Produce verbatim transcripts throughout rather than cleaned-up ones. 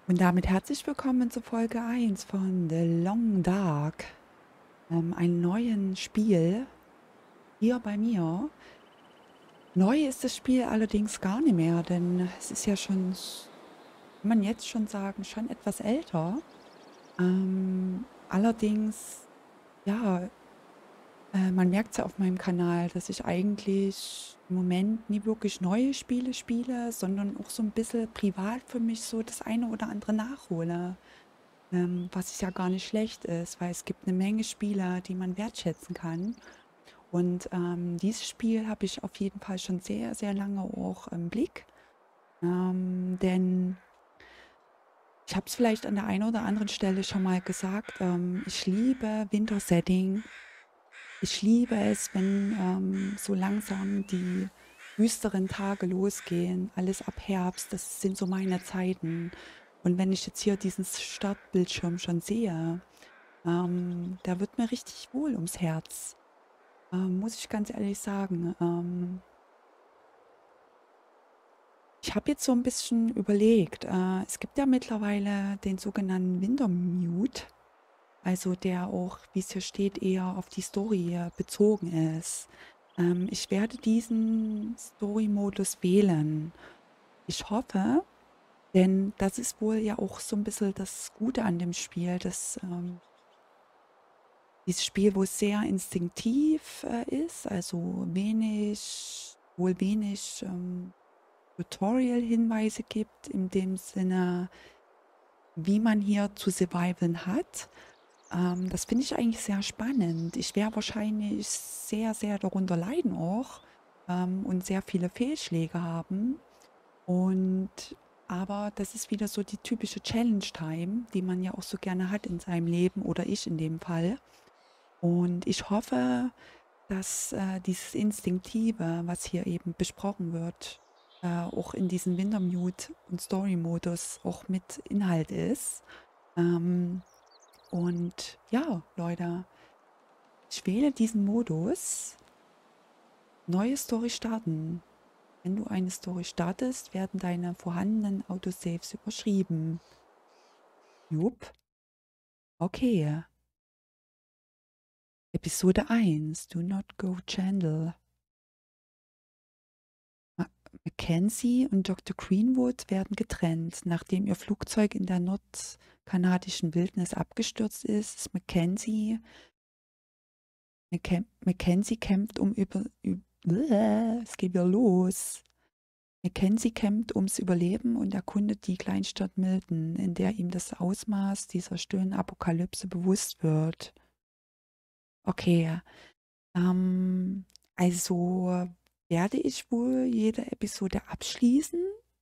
Und damit herzlich willkommen zu Folge eins von The Long Dark, ähm, einem neuen Spiel hier bei mir. Neu ist das Spiel allerdings gar nicht mehr, denn es ist ja schon, s- kann man jetzt schon sagen, schon etwas älter. Ähm, allerdings, ja, äh, man merkt es ja auf meinem Kanal, dass ich eigentlich im Moment nie wirklich neue Spiele spiele, sondern auch so ein bisschen privat für mich so das eine oder andere nachhole. Ähm, was ja gar nicht schlecht ist, weil es gibt eine Menge Spieler, die man wertschätzen kann. Und ähm, dieses Spiel habe ich auf jeden Fall schon sehr, sehr lange auch im Blick. Ähm, denn ich habe es vielleicht an der einen oder anderen Stelle schon mal gesagt, ähm, ich liebe Wintersetting. Ich liebe es, wenn ähm, so langsam die düsteren Tage losgehen, alles ab Herbst, das sind so meine Zeiten. Und wenn ich jetzt hier diesen Startbildschirm schon sehe, Ähm, da wird mir richtig wohl ums Herz, ähm, muss ich ganz ehrlich sagen. Ähm, ich habe jetzt so ein bisschen überlegt, äh, es gibt ja mittlerweile den sogenannten Wintermute, also der auch, wie es hier steht, eher auf die Story äh, bezogen ist. Ähm, ich werde diesen Story-Modus wählen. Ich hoffe, denn das ist wohl ja auch so ein bisschen das Gute an dem Spiel, dass ähm, dieses Spiel, wo es sehr instinktiv, äh, ist, also wenig wohl wenig, ähm, Tutorial-Hinweise gibt in dem Sinne, wie man hier zu survivaln hat. Ähm, das finde ich eigentlich sehr spannend. Ich werde wahrscheinlich sehr, sehr darunter leiden auch, ähm, und sehr viele Fehlschläge haben. Und aber das ist wieder so die typische Challenge-Time, die man ja auch so gerne hat in seinem Leben oder ich in dem Fall. Und ich hoffe, dass äh, dieses Instinktive, was hier eben besprochen wird, äh, auch in diesem Wintermute und Story-Modus auch mit Inhalt ist. Ähm, und ja, Leute, ich wähle diesen Modus. Neue Story starten. Wenn du eine Story startest, werden deine vorhandenen Autosaves überschrieben. Jupp, okay. Episode eins. Do not go Chandler. Ma- Mackenzie und Doktor Greenwood werden getrennt. Nachdem ihr Flugzeug in der nordkanadischen Wildnis abgestürzt ist, ist Mackenzie, Macke- Mackenzie kämpft um über, üb- Bläh, es geht wieder los. Mackenzie kämpft ums Überleben und erkundet die Kleinstadt Milton, in der ihm das Ausmaß dieser stillen Apokalypse bewusst wird. Okay, ähm, also werde ich wohl jede Episode abschließen?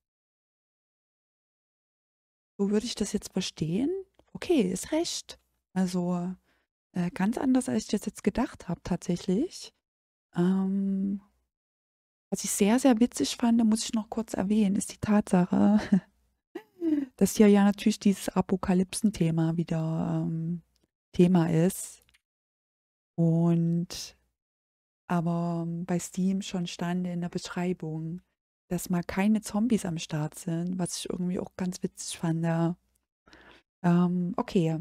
So würde ich das jetzt verstehen. Okay, ist recht. Also äh, ganz anders, als ich das jetzt gedacht habe, tatsächlich. Ähm, was ich sehr, sehr witzig fand, muss ich noch kurz erwähnen, ist die Tatsache, dass hier ja natürlich dieses Apokalypsen-Thema wieder ähm, Thema ist. Und aber ähm, bei Steam schon stand in der Beschreibung, dass mal keine Zombies am Start sind, was ich irgendwie auch ganz witzig fand. Ja. Ähm, okay.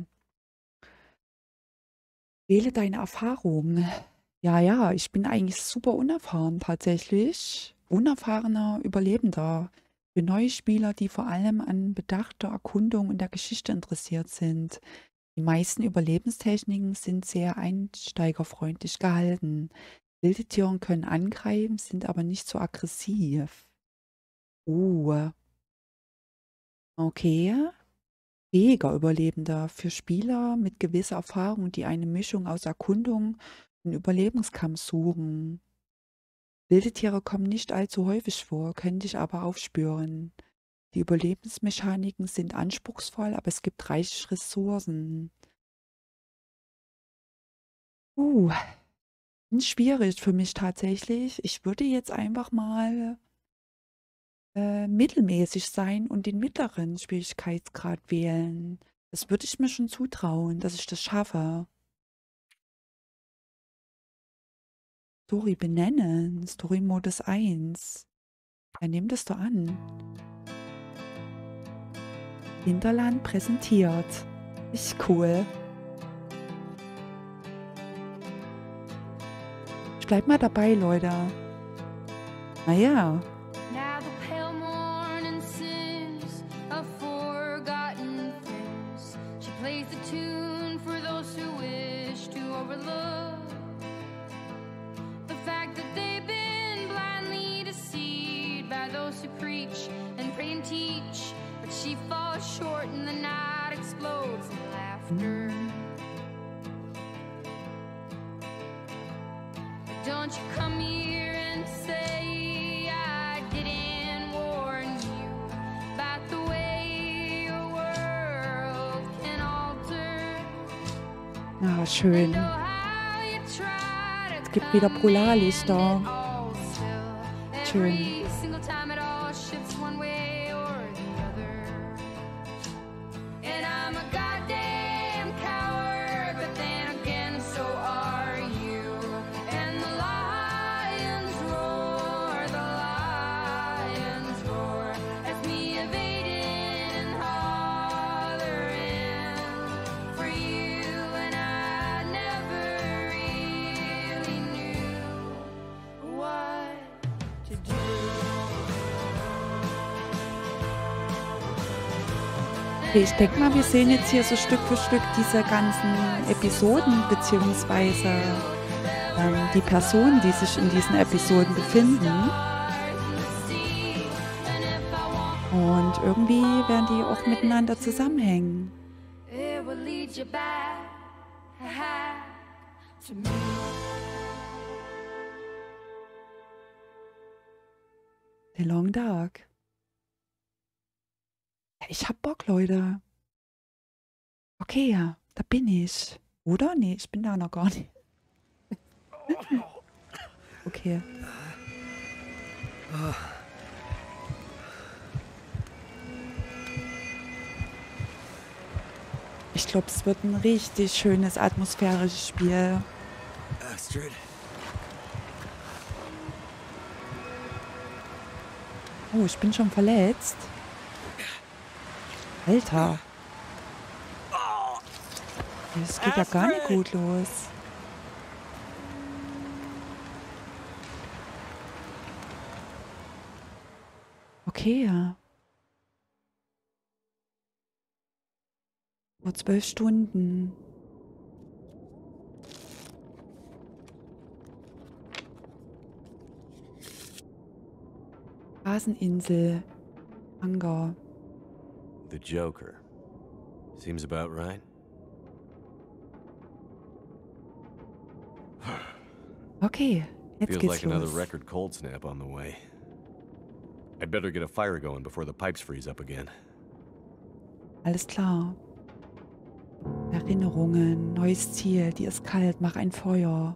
Wähle deine Erfahrung. Ja, ja, ich bin eigentlich super unerfahren tatsächlich. Unerfahrener Überlebender. Für neue Spieler, die vor allem an bedachter Erkundung und der Geschichte interessiert sind. Die meisten Überlebenstechniken sind sehr einsteigerfreundlich gehalten. Wilde Tiere können angreifen, sind aber nicht so aggressiv. Uh, okay. Fähiger Überlebender für Spieler mit gewisser Erfahrung, die eine Mischung aus Erkundung und Überlebenskampf suchen. Wilde Tiere kommen nicht allzu häufig vor, können dich aber aufspüren. Die Überlebensmechaniken sind anspruchsvoll, aber es gibt reichlich Ressourcen. Uh, schwierig für mich tatsächlich. Ich würde jetzt einfach mal äh, mittelmäßig sein und den mittleren Schwierigkeitsgrad wählen. Das würde ich mir schon zutrauen, dass ich das schaffe. Story benennen. Story-Modus 1. Ja, nimm das doch an. Hinterland präsentiert. Ist cool. Ich bleib mal dabei, Leute. Naja. Now the pale morning sings of forgotten things. She plays the tune for those who wish to overlook the fact that they've been blindly deceived by those who preach and pray and teach. But she falls short and the night explodes in laughter. But don't you come here and say I didn't warn you about the way your world can alter. Ah, schön. And oh, how you try to Es gibt wieder Polarlichter. calm it all still. Schön. Every single time it all shifts one way or the other. And I'm a goddamn coward, but then again, so are you. And the lions roar, the lions roar, as me evading and hollering for you. And I never really knew what to do. Okay, ich denke mal, wir sehen jetzt hier so Stück für Stück diese ganzen Episoden, beziehungsweise ähm, die Personen, die sich in diesen Episoden befinden. Und irgendwie werden die auch miteinander zusammenhängen. It will lead you back to me. The Long Dark. Ja, ich hab Bock, Leute. Okay, ja, da bin ich. Oder? Nee, ich bin da noch gar nicht. Okay. Ich glaube, es wird ein richtig schönes, atmosphärisches Spiel. Astrid. Oh, ich bin schon verletzt. Alter. Das geht ja gar nicht gut los. Okay, ja. Vor zwölf Stunden. Haseninsel. Hangar. The Joker. Seems about right. Okay, jetzt Feels geht's like another los. record cold snap on the way. I'd better get a fire going before the pipes freeze up again. Alles klar. Erinnerungen, neues Ziel, dir ist kalt, mach ein Feuer.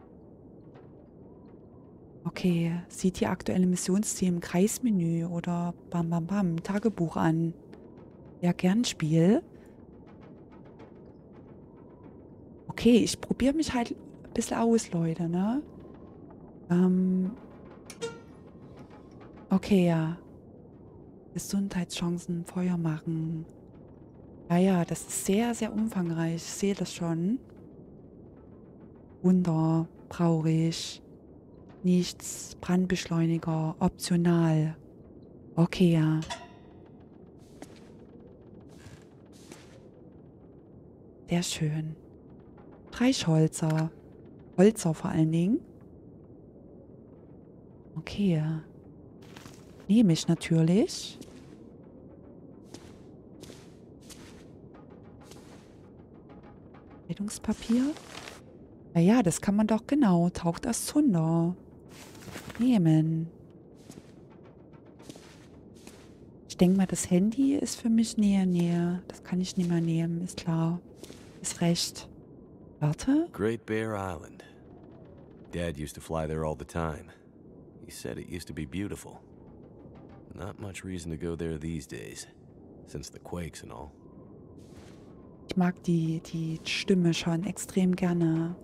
Okay, sieht die aktuelle Missionsziel im Kreismenü oder bam bam bam, Tagebuch an. Ja, gern Spiel. Okay, ich probiere mich halt ein bisschen aus, Leute, ne? Ähm. Okay, ja. Gesundheitschancen, Feuer machen. Ja, ja, das ist sehr, sehr umfangreich. Ich sehe das schon. Wunder, traurig. Nichts, Brandbeschleuniger, optional. Okay, ja. Sehr schön. Streichholzer. Holzer vor allen Dingen. Okay, ja. Nehme ich natürlich. Kleidungspapier. Naja, das kann man doch genau. Taucht das Zunder. Nehmen. Ich denke mal, das Handy ist für mich näher, näher. Das kann ich nicht mehr nehmen, ist klar. Ist recht. Warte. Great Bear Island. Dad used to fly there all the time. He said it used to be beautiful. Not much reason to go there these days, since the quakes and all. Ich mag die, die Stimme schon extrem gerne.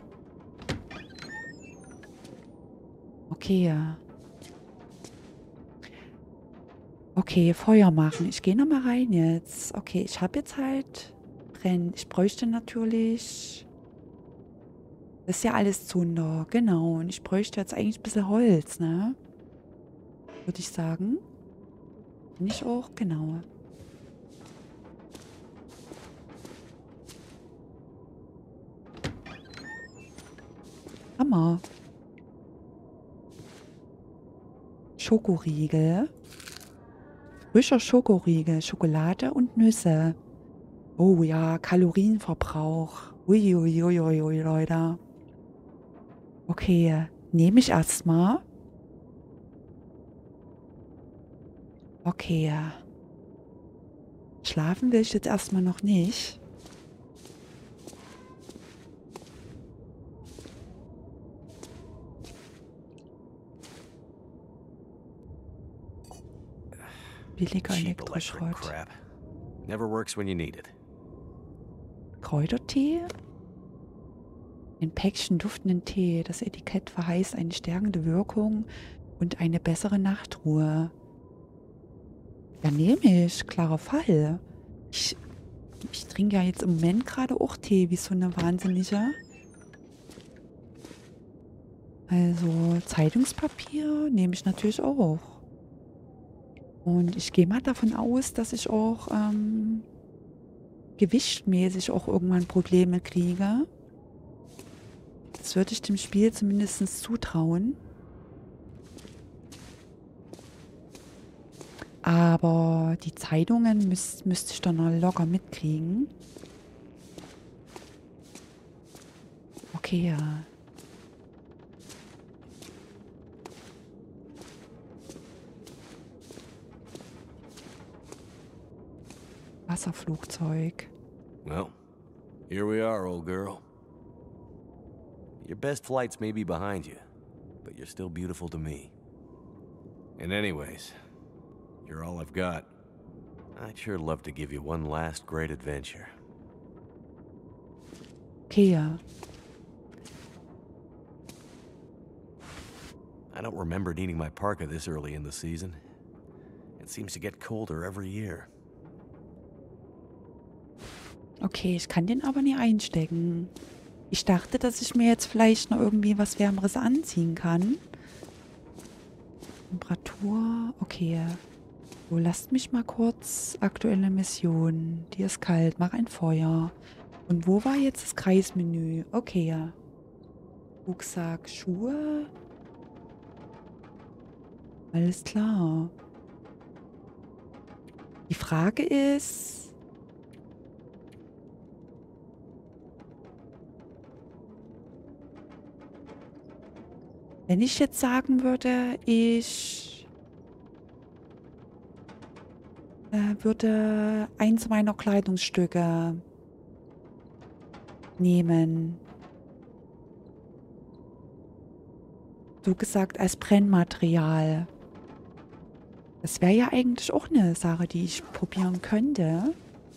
Okay, ja. Okay, Feuer machen. Ich gehe nochmal rein jetzt. Okay, ich habe jetzt halt Brennen. Ich bräuchte natürlich... Das ist ja alles Zunder, genau. Und ich bräuchte jetzt eigentlich ein bisschen Holz, ne? Würde ich sagen. Bin ich auch, genau. Hammer. Schokoriegel. Frischer Schokoriegel, Schokolade und Nüsse. Oh ja, Kalorienverbrauch. Uiuiuiui, Leute. Okay, nehme ich erstmal. Okay. Schlafen will ich jetzt erstmal noch nicht. Billiger Cheap electric Elektroschrott. crap. Never works when you need it. Kräutertee? Ein Päckchen duftenden Tee. Das Etikett verheißt eine stärkende Wirkung und eine bessere Nachtruhe. Ja, nehme ich. Klarer Fall. Ich, ich trinke ja jetzt im Moment gerade auch Tee, wie so eine Wahnsinnige. Also Zeitungspapier nehme ich natürlich auch. Und ich gehe mal davon aus, dass ich auch ähm, gewichtmäßig auch irgendwann Probleme kriege. Das würde ich dem Spiel zumindest zutrauen. Aber die Zeitungen müß, müsste ich dann noch locker mitkriegen. Okay, ja. Wasserflugzeug. Well, here we are, old girl. Your best flights may be behind you, but you're still beautiful to me. And anyways, you're all I've got. I'd sure love to give you one last great adventure. Okay, ja. I don't remember needing my parka this early in the season. It seems to get colder every year. Okay, ich kann den aber nie einstecken. Ich dachte, dass ich mir jetzt vielleicht noch irgendwie was Wärmeres anziehen kann. Temperatur, okay. So, lasst mich mal kurz. Aktuelle Mission. Dir ist kalt, mach ein Feuer. Und wo war jetzt das Kreismenü? Okay, ja. Rucksack, Schuhe. Alles klar. Die Frage ist... Wenn ich jetzt sagen würde, ich äh, würde eins meiner Kleidungsstücke nehmen. So gesagt als Brennmaterial. Das wäre ja eigentlich auch eine Sache, die ich probieren könnte.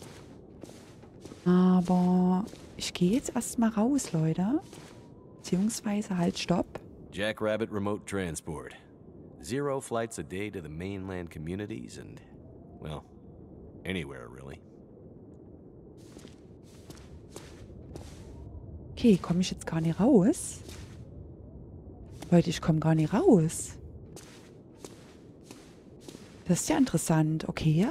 Aber ich gehe jetzt erstmal raus, Leute. Beziehungsweise halt, stopp. Jackrabbit Remote Transport. Zero flights a day to the mainland communities and, well, anywhere really. Okay, komme ich jetzt gar nicht raus? Leute, ich komme gar nicht raus. Das ist ja interessant. Okay.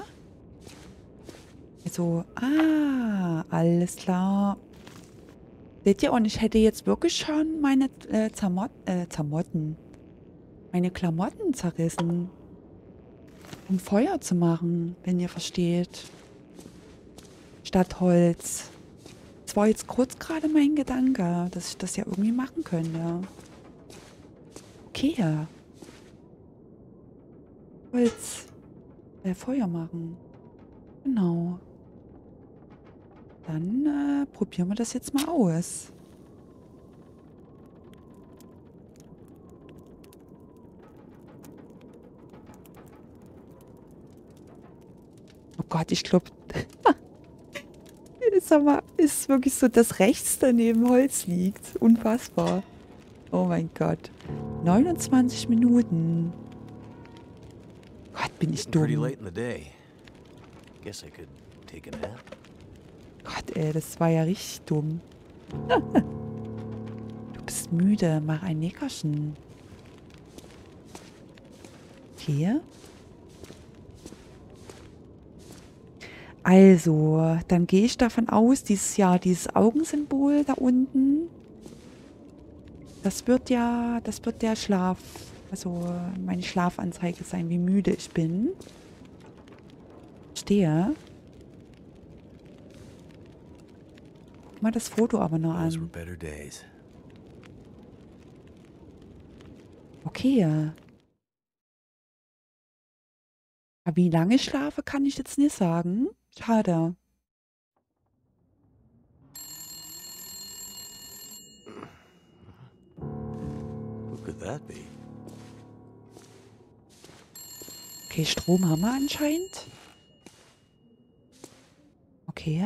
Also, ah, alles klar. Seht ihr, und ich hätte jetzt wirklich schon meine äh, Zamot äh, Zamotten, meine Klamotten zerrissen, um Feuer zu machen, wenn ihr versteht. Statt Holz. Das war jetzt kurz gerade mein Gedanke, dass ich das ja irgendwie machen könnte. Okay. Holz. Äh, Feuer machen. Genau. Dann äh, probieren wir das jetzt mal aus. Oh Gott, ich glaube, sag mal, ist wirklich so, dass rechts daneben Holz liegt. Unfassbar. Oh mein Gott. neunundzwanzig Minuten. Gott, bin ich Getting pretty dumm. late in the day. Guess I could take a nap. Gott, ey, das war ja richtig dumm. Du bist müde, mach ein Nickerchen. Okay. Also, dann gehe ich davon aus, dieses Jahr, dieses Augensymbol da unten, das wird ja, das wird der Schlaf, also meine Schlafanzeige sein, wie müde ich bin. Stehe. Guck mal das Foto aber noch Those were an. better days. Okay. Aber wie lange ich schlafe, kann ich jetzt nicht sagen. Schade. Who could that be? Okay, Strom haben wir anscheinend. Okay.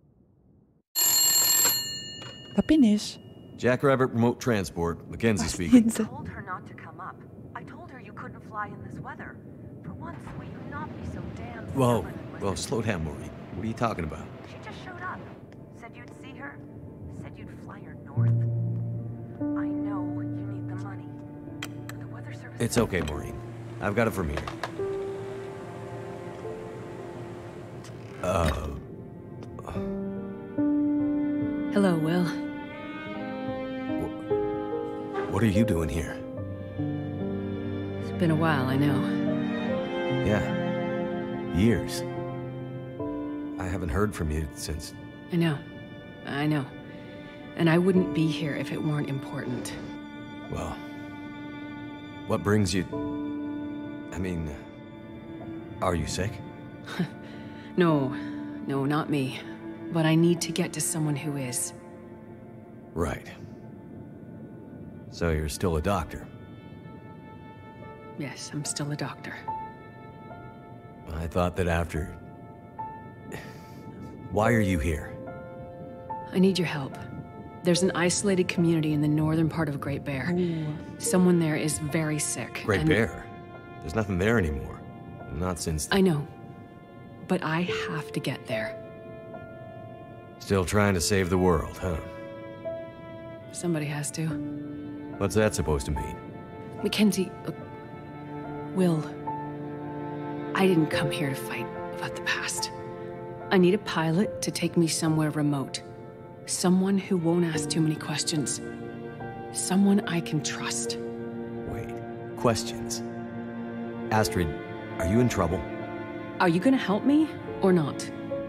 Da bin ich. Jackrabbit Remote Transport, Mackenzie Was speaking. sind sie? I told her not to come up. I told her you couldn't fly in this weather. For once, will you not be so damn Whoa, stubborn and whoa, listen? slow down, Maureen. What are you talking about? She just showed up. Said you'd see her. Said you'd fly her north. I know you need the money. The weather service. It's okay, Maureen. I've got it from here. Uh, Hello, Will. what are you doing here? It's been a while, I know. Yeah, years. I haven't heard from you since... I know. I know. And I wouldn't be here if it weren't important. Well, what brings you... I mean, are you sick? No, no, not me. But I need to get to someone who is. Right. So you're still a doctor? Yes, I'm still a doctor. I thought that after... Why are you here? I need your help. There's an isolated community in the northern part of Great Bear. Oh. Someone there is very sick. Great and- Bear? There's nothing there anymore. Not since... I know. But I have to get there. Still trying to save the world, huh? Somebody has to. What's that supposed to mean? Mackenzie, uh, Will, I didn't come here to fight about the past. I need a pilot to take me somewhere remote. Someone who won't ask too many questions. Someone I can trust. Wait. Questions? Astrid, are you in trouble? Are you gonna help me or not?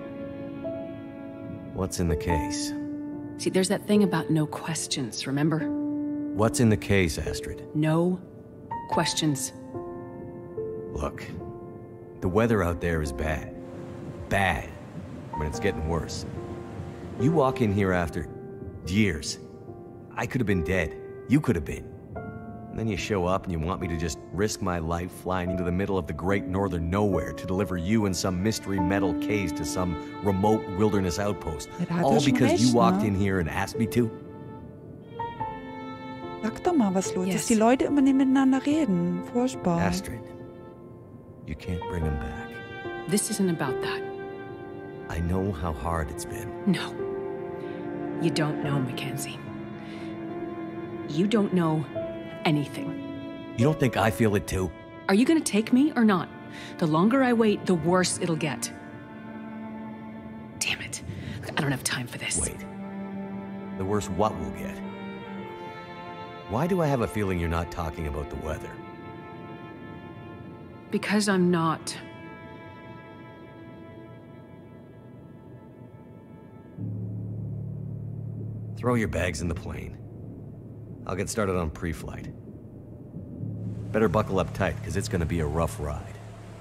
What's in the case? See, there's that thing about no questions, remember? What's in the case, Astrid? No questions. Look, the weather out there is bad. Bad. But it's getting worse. You walk in here after years. I could have been dead. You could have been. And then you show up and you want me to just risk my life flying into the middle of the great northern nowhere to deliver you in some mystery metal case to some remote wilderness outpost. Ja, da hat er All schon because you recht, walked ne? in here and asked me to? Sag doch mal, was los Yes. ist. Die Leute immer nicht miteinander reden. Furchtbar. Astrid, you can't bring him back. This isn't about that. I know how hard it's been. No. You don't know, Mackenzie. You don't know anything. You don't think I feel it too? Are you gonna take me or not? The longer I wait, the worse it'll get. Damn it. I don't have time for this. Wait. The worse what we'll get? Why do I have a feeling you're not talking about the weather? Because I'm not. Throw your bags in the plane. I'll get started on pre-flight. Better buckle up tight, because it's gonna be a rough ride.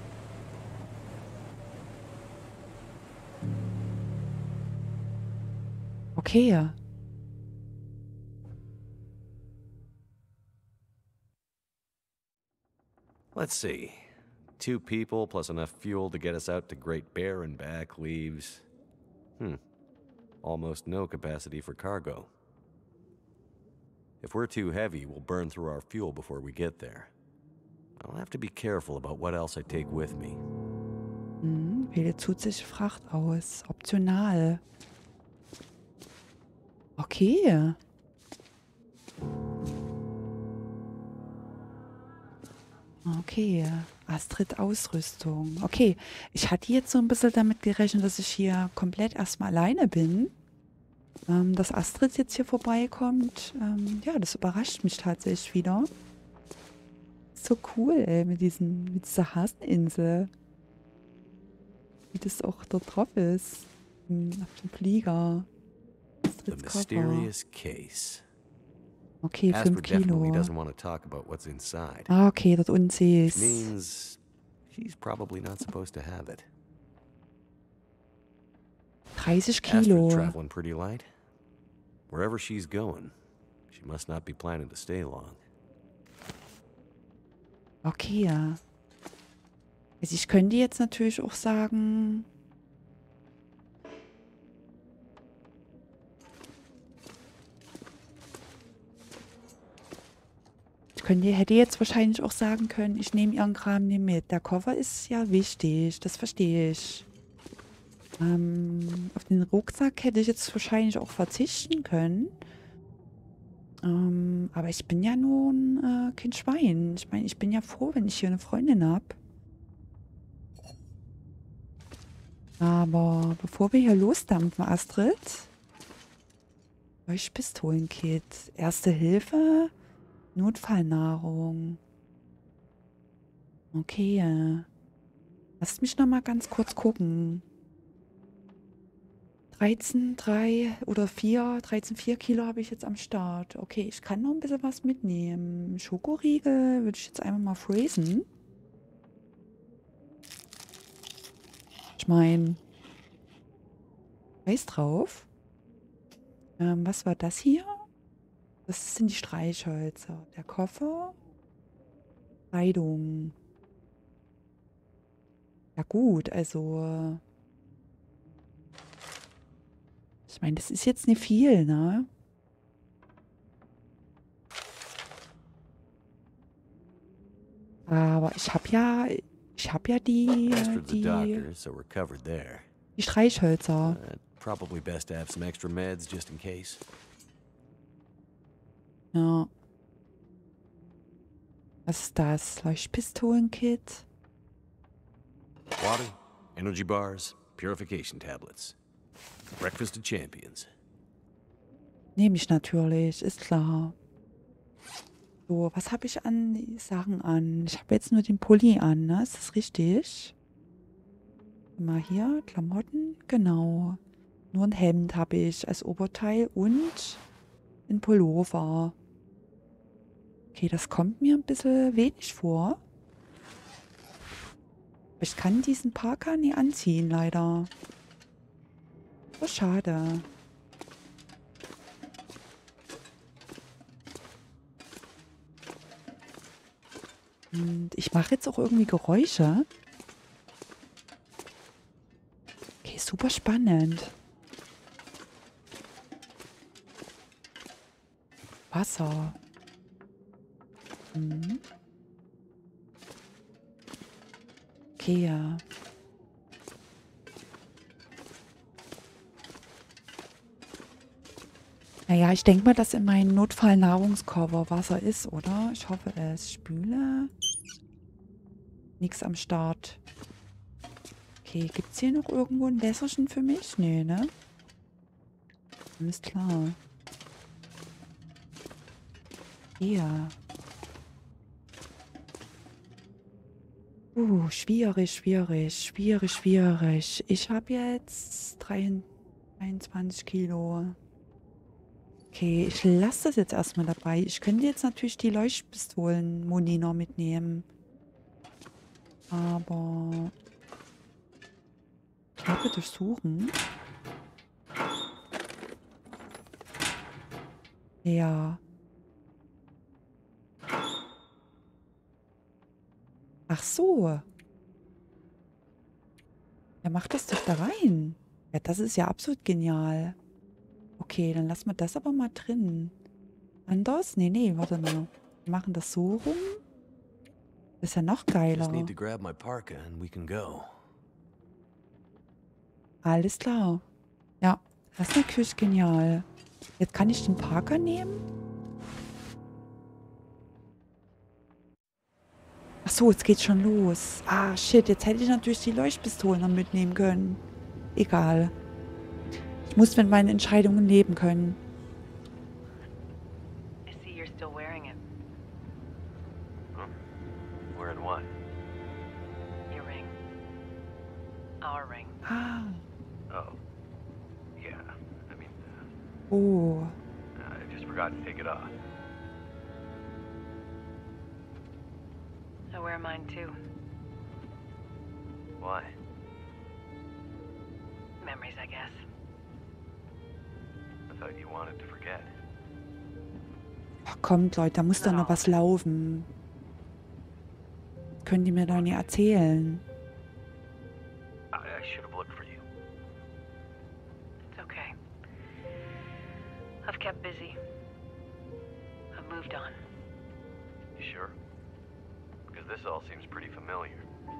Okay. Let's see. Two people plus enough fuel to get us out to Great Bear and back leaves... Hmm. Almost no capacity for cargo. If we're too heavy, we'll burn through our fuel before we get there. I'll have to be careful about what else I take with me. Hm, wähle zusätzliche Fracht aus. Optional. Okay. Okay. Astrid Ausrüstung. Okay. Ich hatte jetzt so ein bisschen damit gerechnet, dass ich hier komplett erstmal alleine bin. Ähm, dass Astrid jetzt hier vorbeikommt. Ähm, ja, das überrascht mich tatsächlich wieder. So cool, ey, mit, diesen, mit dieser Haseninsel. Wie das auch dort drauf ist. Auf dem Flieger. The mysterious case. Okay, fünf Astrid definitely Kilo. doesn't want to talk about what's inside. Ah, okay, dort unten sehe Which ich's. means she's probably not supposed to have it. dreißig Astrid's Kilo. traveling pretty light. Wherever she's going, she must not be planning to stay long. Okay, ja. Also ich könnte jetzt natürlich auch sagen... Ich könnte, hätte jetzt wahrscheinlich auch sagen können, ich nehme ihren Kram nicht mit. Der Koffer ist ja wichtig, das verstehe ich. Ähm, auf den Rucksack hätte ich jetzt wahrscheinlich auch verzichten können. Ähm, aber ich bin ja nun äh, kein Schwein. Ich meine, ich bin ja froh, wenn ich hier eine Freundin habe. Aber bevor wir hier losdampfen, Astrid. Leuchtpistolenkit. Erste Hilfe. Notfallnahrung. Okay. Lasst mich noch mal ganz kurz gucken. dreizehn, drei oder vier, dreizehn, vier Kilo habe ich jetzt am Start. Okay, ich kann noch ein bisschen was mitnehmen. Schokoriegel würde ich jetzt einfach mal phrasen. Ich meine, Weiß drauf. Ähm, was war das hier? Das sind die Streichhölzer. Der Koffer. Kleidung. Ja gut, also... Ich meine, das ist jetzt nicht viel, ne? Aber ich habe ja... Ich habe ja die... Astrid's a Die, doctor, so we're covered there. die Streichhölzer. Uh, probably best to have some extra meds just in case. Ja. Was ist das? Leuchtpistolenkit? Water, energy bars, purification tablets. Breakfast of champions. Nehme ich natürlich, ist klar. So, was habe ich an die Sachen an? Ich habe jetzt nur den Pulli an, ne? Ist das richtig? Mal hier, Klamotten, genau. Nur ein Hemd habe ich als Oberteil und ein Pullover. Okay, das kommt mir ein bisschen wenig vor. Ich kann diesen Parker nie anziehen, leider. Oh, schade. Und ich mache jetzt auch irgendwie Geräusche. Okay, super spannend. Wasser. Mhm. Okay, ja. Naja, ich denke mal, dass in meinem Notfallnahrungskoffer Wasser ist, oder? Ich hoffe es. Spüle. Nix am Start. Okay, gibt es hier noch irgendwo ein Wässerchen für mich? Nee, ne? Alles klar. Ja. Uh, schwierig, schwierig, schwierig, schwierig. Ich habe jetzt dreiundzwanzig Kilo. Okay, ich lasse das jetzt erstmal dabei. Ich könnte jetzt natürlich die Leuchtpistolen-Muni noch mitnehmen. Aber... Ich glaube, durchsuchen. Ja. Ach so. Ja, mach das doch da rein. Ja, das ist ja absolut genial. Okay, dann lassen wir das aber mal drin. Anders? Nee, nee, warte mal. Wir machen das so rum. Das ist ja noch Just geiler. need to grab my parka and we can go. Alles klar. Ja, das ist natürlich genial. Jetzt kann ich den Parker nehmen? Ach so, jetzt geht's schon los. Ah, shit, jetzt hätte ich natürlich die Leuchtpistolen noch mitnehmen können. Egal. Ich muss mit meinen Entscheidungen leben können. I see you're still wearing it. Huh? Wearing what? Your ring. Our ring. Ah, Oh. Yeah. I mean, oh. uh, I just forgot to take it off. I wear mine too. Why? Memories, I guess. I thought you wanted to forget. Ach, kommt, Leute, da muss doch noch was laufen. Können die mir doch nicht erzählen. I, I should have looked for you. It's okay. I've kept busy. I've moved on. You sure? Because this all seems pretty familiar.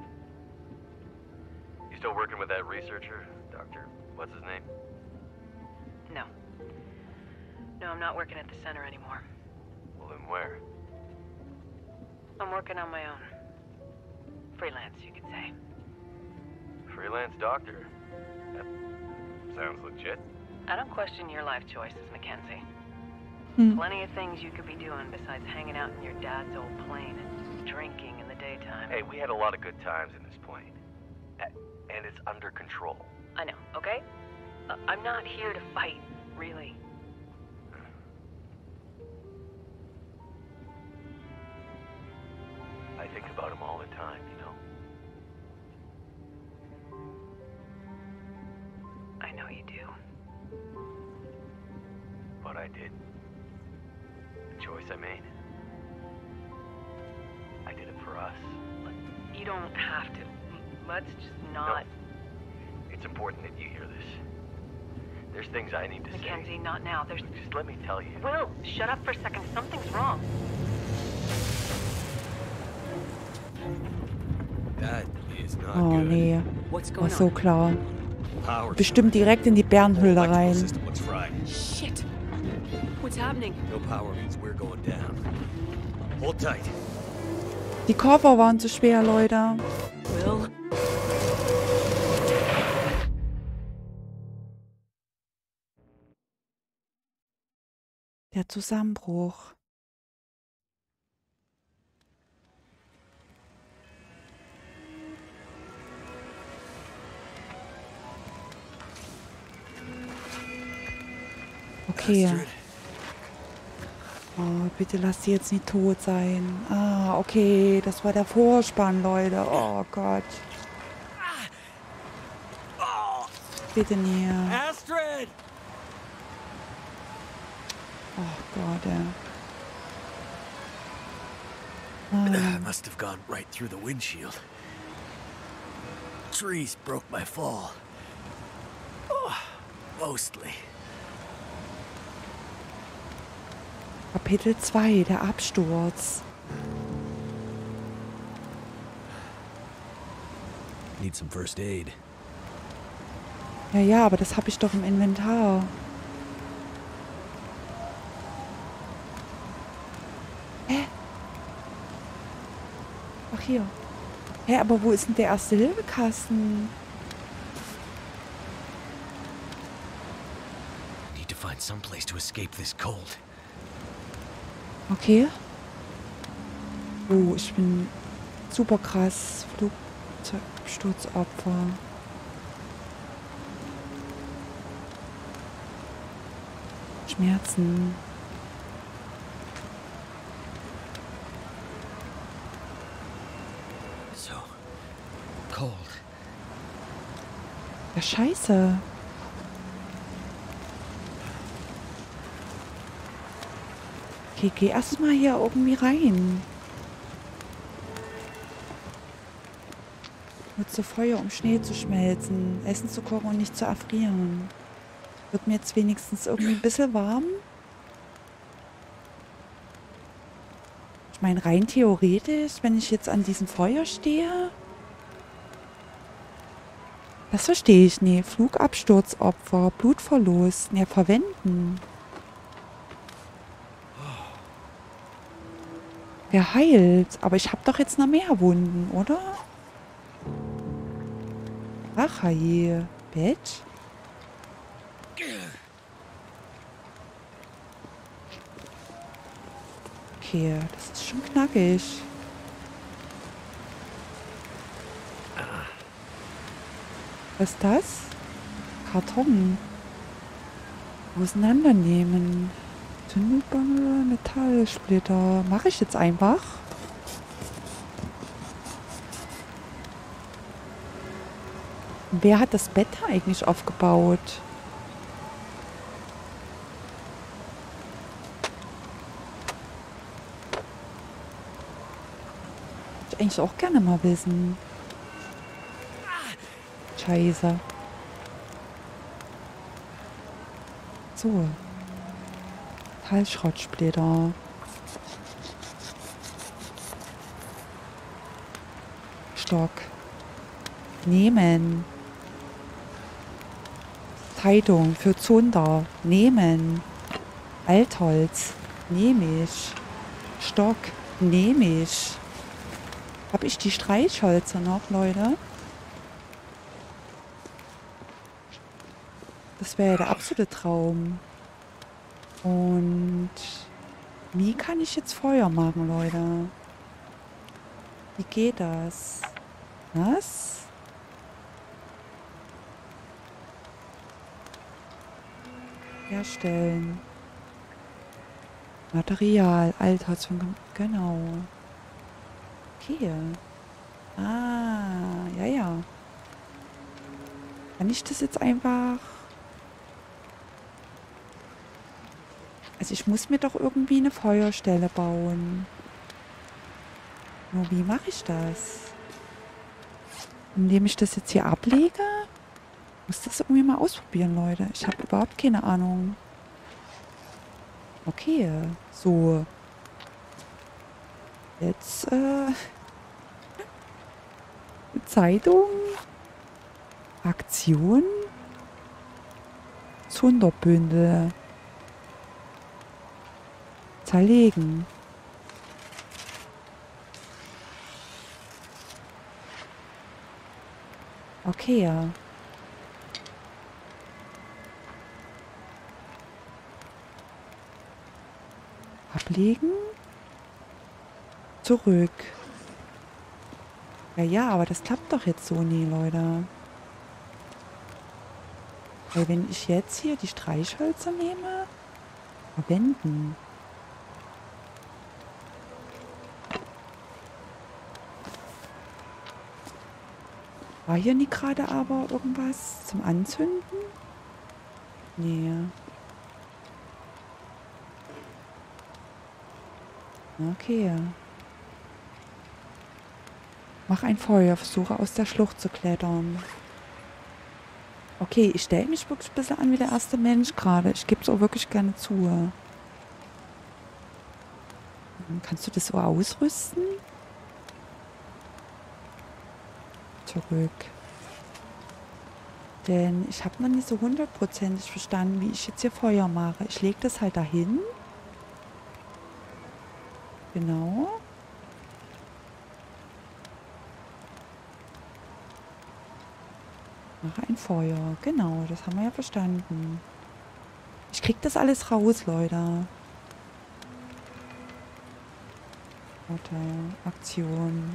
You still working with that researcher, Doctor what's his name? No. No, I'm not working at the center anymore. Well, then where? I'm working on my own. Freelance, you could say. Freelance doctor? That sounds legit. I don't question your life choices, Mackenzie. Hm. Plenty of things you could be doing besides hanging out in your dad's old plane and drinking in the daytime. Hey, we had a lot of good times in this plane. A- And it's under control. I know, okay? Uh, I'm not here to fight, really. I think about him all the time, you know? I know you do. What I did. The choice I made. I did it for us. You don't have to. Let's just not... It's important that you hear this. There's things I need to Mackenzie, not now. There's... say. Just let me tell you. Will, shut up for a second. Something's wrong. That is not Oh, good. nee. What's War going so on? klar. Power Bestimmt direkt in die Bärenhöhle rein. system looks fried. Shit! What's happening? No power means we're going down. Hold tight. Die Koffer waren zu schwer, Leute. Will? Der Zusammenbruch. Okay. Astrid. Oh, bitte lass sie jetzt nicht tot sein. Ah, okay. Das war der Vorspann, Leute. Oh Gott. Bitte nie. Astrid! Oh Gott, ey. I Ah, must have gone right through the windshield. Trees broke my fall. Oh, mostly. Kapitel zwei, der Absturz. Need some first aid. Ja, ja, aber das habe ich doch im Inventar. Hä? Ach, hier. Hä, aber wo ist denn der Erste-Hilfe-Kasten? Need to find some place to escape this cold. Okay. Oh, ich bin super krass. Flugzeugabsturzopfer. Schmerzen. So cold. Ja, scheiße. Okay, geh erstmal hier irgendwie rein. Nutze Feuer, um Schnee zu schmelzen, Essen zu kochen und nicht zu erfrieren. Wird mir jetzt wenigstens irgendwie ein bisschen warm? Ich Ich meine, rein theoretisch, wenn ich jetzt an diesem Feuer stehe... Das verstehe ich nicht. Flugabsturzopfer, Blutverlust. Ja, verwenden. Wer heilt? Aber ich habe doch jetzt noch mehr Wunden, oder? Ach, je. Bett? Okay, das ist schon knackig. Was ist das? Karton. Auseinandernehmen. Zündbangel, Metallsplitter. Mache ich jetzt einfach. Und wer hat das Bett eigentlich aufgebaut? Ich eigentlich auch gerne mal wissen. Scheiße. So. Metallschrottsplitter. Stock. Nehmen. Zeitung für Zunder. Nehmen. Altholz. Nehme ich. Stock. Nehme ich. Hab ich die Streichhölzer noch, Leute? Das wäre ja der absolute Traum. Und wie kann ich jetzt Feuer machen, Leute? Wie geht das? Was? Herstellen. Material, Altholz von... Genau. Okay. Ah, ja, ja. Kann ich das jetzt einfach... Also ich muss mir doch irgendwie eine Feuerstelle bauen. Nur wie mache ich das? Indem ich das jetzt hier ablege? Ich muss das irgendwie mal ausprobieren, Leute. Ich habe überhaupt keine Ahnung. Okay, so. Jetzt, äh... Zeitung. Aktion. Zunderbündel. Zerlegen. Okay, ja. Ablegen. Zurück. Ja, ja, aber das klappt doch jetzt so nie, Leute. Weil wenn ich jetzt hier die Streichhölzer nehme, verwenden. War hier nie gerade aber irgendwas zum Anzünden? Nee. Okay. Mach ein Feuer, versuche aus der Schlucht zu klettern. Okay, ich stelle mich wirklich ein bisschen an wie der erste Mensch gerade. Ich gebe es auch wirklich gerne zu. Kannst du das so ausrüsten? Zurück. Denn ich habe noch nicht so hundertprozentig verstanden, wie ich jetzt hier Feuer mache. Ich lege das halt dahin. Genau. Mache ein Feuer. Genau, das haben wir ja verstanden. Ich krieg das alles raus, Leute. Warte, Aktion.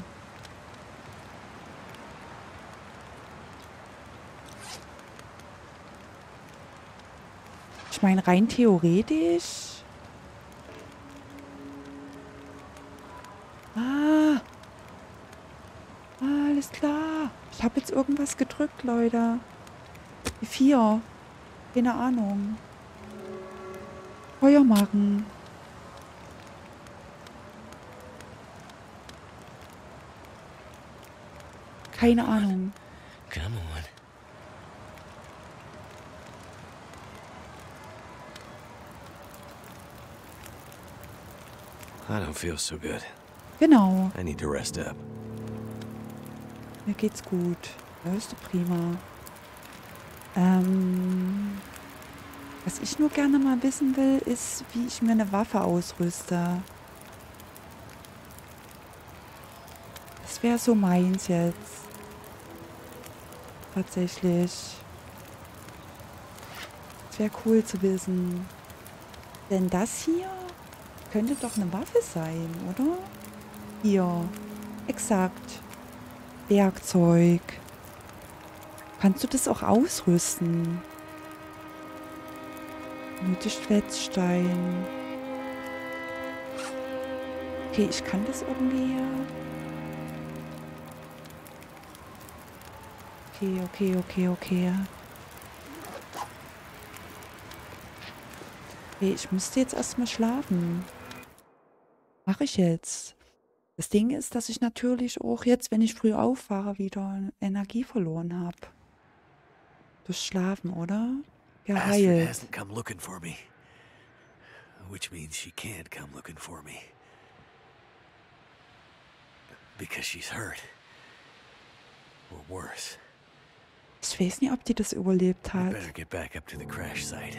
Ich meine, rein theoretisch... Ah! Alles klar. Ich habe jetzt irgendwas gedrückt, Leute. Die vier. Keine Ahnung. Feuer machen. Keine Ahnung. Come on. I don't feel so good. Genau. I need to rest up. Mir geht's gut. Das ist doch prima. Ähm, was ich nur gerne mal wissen will, ist, wie ich mir eine Waffe ausrüste. Das wäre so meins jetzt. Tatsächlich. Das wäre cool zu wissen. Denn das hier könnte doch eine Waffe sein, oder? Hier. Exakt. Werkzeug. Kannst du das auch ausrüsten? Nötig Schwetzstein. Okay, ich kann das irgendwie. Okay, okay, okay, okay. Okay, ich müsste jetzt erstmal schlafen. Mache ich jetzt. Das Ding ist, dass ich natürlich auch jetzt, wenn ich früh aufwache, wieder Energie verloren habe. Durch Schlafen, oder? Astrid Geheilt. hasn't come looking for me. Which means she can't come looking for me. Because she's hurt. Or worse. Ich weiß nicht, ob die das überlebt I hat. better get back up to the crash site.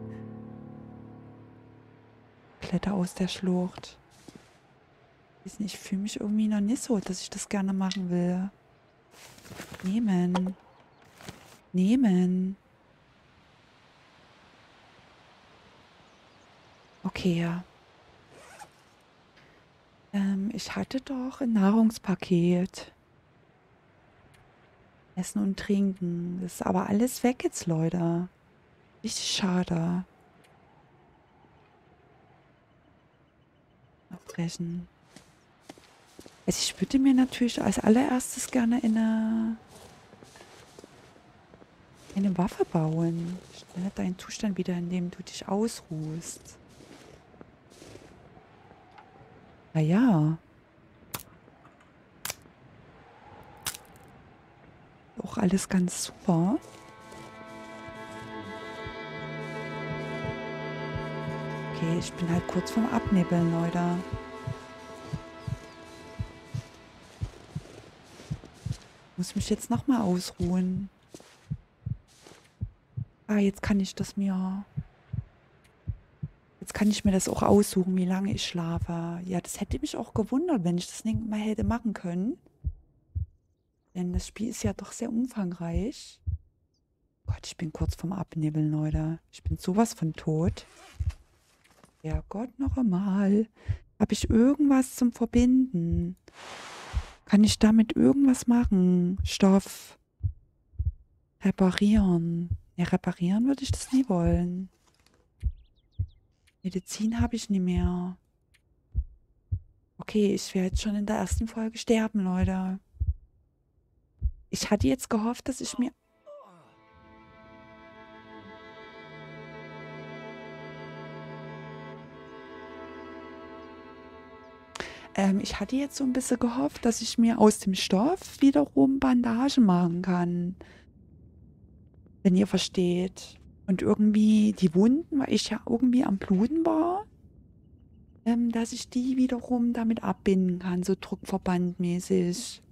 Kletter aus der Schlucht. Ich weiß nicht, ich fühle mich irgendwie noch nicht so, dass ich das gerne machen will. Nehmen. Nehmen. Okay. Ähm, ich hatte doch ein Nahrungspaket. Essen und Trinken. Das ist aber alles weg jetzt, Leute. Richtig schade. Abbrechen. Also ich würde mir natürlich als allererstes gerne in eine, eine Waffe bauen. Stelle deinen Zustand wieder, in dem du dich ausruhst. Naja. Auch alles ganz super. Okay, ich bin halt kurz vorm Abnibbeln, Leute. Muss mich jetzt nochmal ausruhen. Ah, jetzt kann ich das mir... Jetzt kann ich mir das auch aussuchen, wie lange ich schlafe. Ja, das hätte mich auch gewundert, wenn ich das nicht mal hätte machen können. Denn das Spiel ist ja doch sehr umfangreich. Gott, ich bin kurz vorm Abnibbeln, Leute. Ich bin sowas von tot. Ja, Gott, noch einmal. Habe ich irgendwas zum Verbinden? Kann ich damit irgendwas machen? Stoff. Reparieren. Ja, reparieren würde ich das nie wollen. Medizin habe ich nicht mehr. Okay, ich werde jetzt schon in der ersten Folge sterben, Leute. Ich hatte jetzt gehofft, dass ich mir... Ähm, ich hatte jetzt so ein bisschen gehofft, dass ich mir aus dem Stoff wiederum Bandagen machen kann. Wenn ihr versteht. Und irgendwie die Wunden, weil ich ja irgendwie am Bluten war, ähm, dass ich die wiederum damit abbinden kann, so druckverbandmäßig.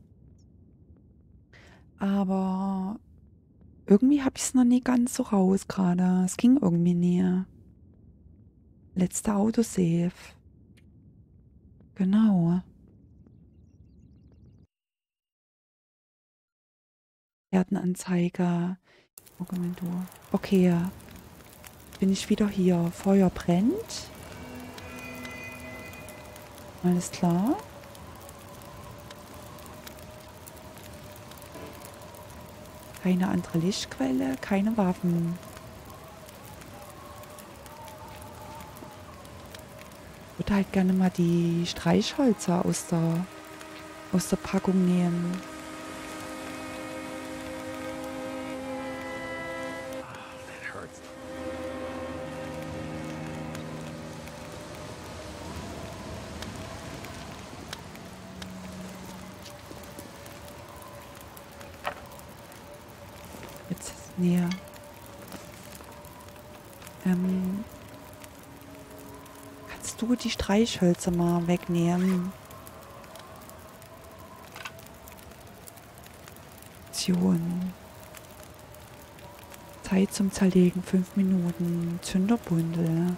Aber irgendwie habe ich es noch nie ganz so raus gerade. Es ging irgendwie nie. Letzter Autosave. Genau. Herdenanzeiger. Dokumentur. Okay. Bin ich wieder hier. Feuer brennt. Alles klar. Keine andere Lichtquelle, keine Waffen. Ich würde halt gerne mal die Streichhölzer aus der, aus der Packung nehmen. Jetzt ist näher. Ähm, kannst kannst du die Streichhölzer mal wegnehmen? Option. Zeit zum Zerlegen, fünf Minuten. Zünderbündel.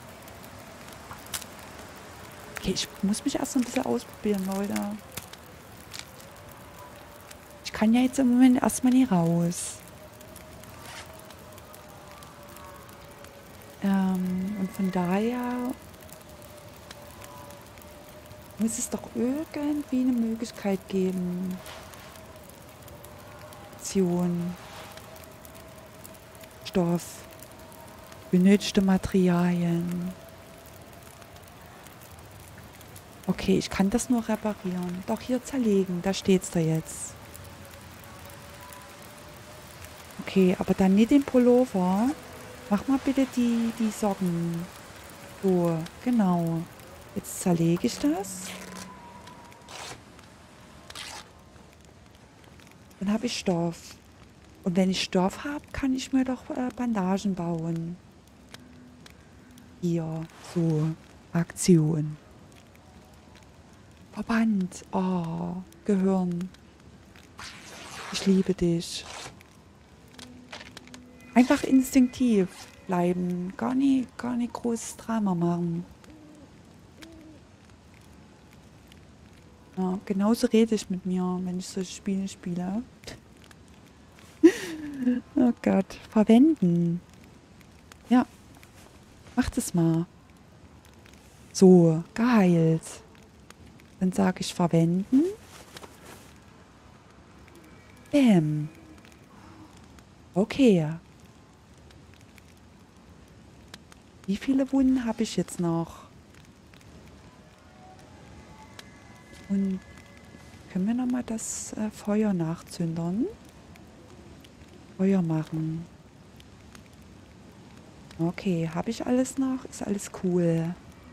Okay, ich muss mich erst noch ein bisschen ausprobieren, Leute. Ich kann ja jetzt im Moment erstmal nie raus. Ähm, und von daher muss es doch irgendwie eine Möglichkeit geben. Option. Stoff. Benötigte Materialien. Okay, ich kann das nur reparieren. Doch hier zerlegen, da steht's da jetzt. Okay, aber dann nicht den Pullover. Mach mal bitte die, die Socken. So, genau. Jetzt zerlege ich das. Dann habe ich Stoff. Und wenn ich Stoff habe, kann ich mir doch äh, Bandagen bauen. Hier, so. Aktion. Verband. Oh, Gehirn. Ich liebe dich. Einfach instinktiv bleiben. Gar nicht, gar nicht großes Drama machen. Ja, genauso rede ich mit mir, wenn ich solche Spiele spiele. Oh Gott. Verwenden. Ja. Mach das mal. So, geheilt. Dann sage ich verwenden. Bäm. Okay. Wie viele Wunden habe ich jetzt noch? Und können wir nochmal das äh, Feuer nachzündern? Feuer machen. Okay, habe ich alles noch? Ist alles cool.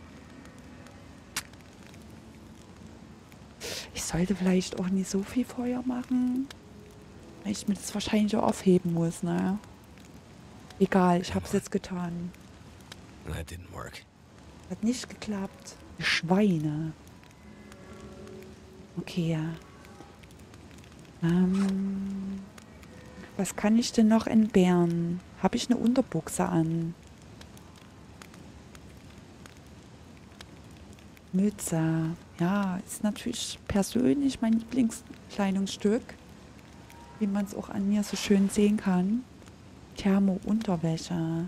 Ich sollte vielleicht auch nicht so viel Feuer machen, weil ich mir das wahrscheinlich auch aufheben muss, ne? Egal, ich habe es jetzt getan. That didn't work. Hat nicht geklappt. Schweine. Okay. Ähm, was kann ich denn noch entbehren? Habe ich eine Unterbuchse an? Mütze. Ja, ist natürlich persönlich mein Lieblingskleidungsstück. Wie man es auch an mir so schön sehen kann. Thermo-Unterwäsche.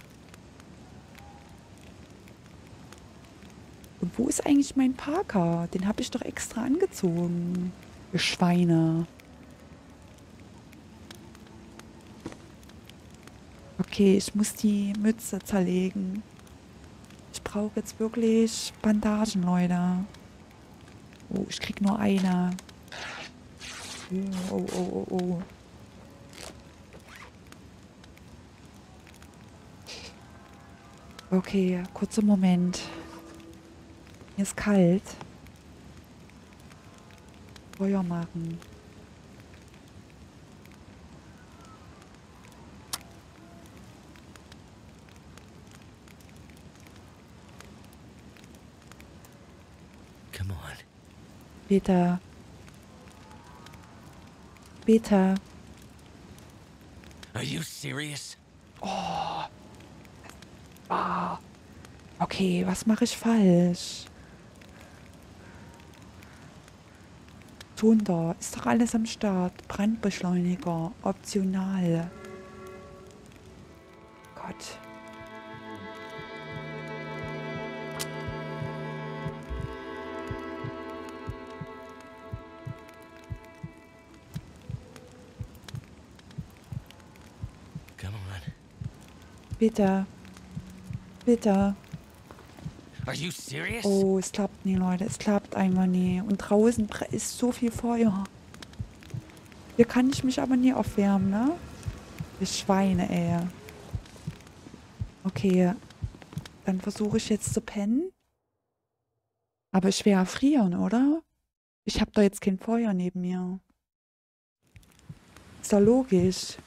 Und wo ist eigentlich mein Parker? Den habe ich doch extra angezogen. Ihr Schweine. Okay, ich muss die Mütze zerlegen. Ich brauche jetzt wirklich Bandagen, Leute. Oh, ich krieg nur eine. Oh, oh, oh, oh. Okay, kurzer Moment. Mir ist kalt. Feuer machen. Come on. Bitte. Bitte. Are you serious? Ah. Okay, was mache ich falsch? Zunder. Ist doch alles am Start. Brandbeschleuniger. Optional. Gott. Come on. Bitte. Bitte. Are you serious? Oh, es klappt nie, Leute. Es klappt einfach nie. Und draußen ist so viel Feuer. Hier kann ich mich aber nie aufwärmen, ne? Die Schweine, ey. Okay. Dann versuche ich jetzt zu pennen. Aber ich werde erfrieren, oder? Ich habe da jetzt kein Feuer neben mir. Ist doch logisch.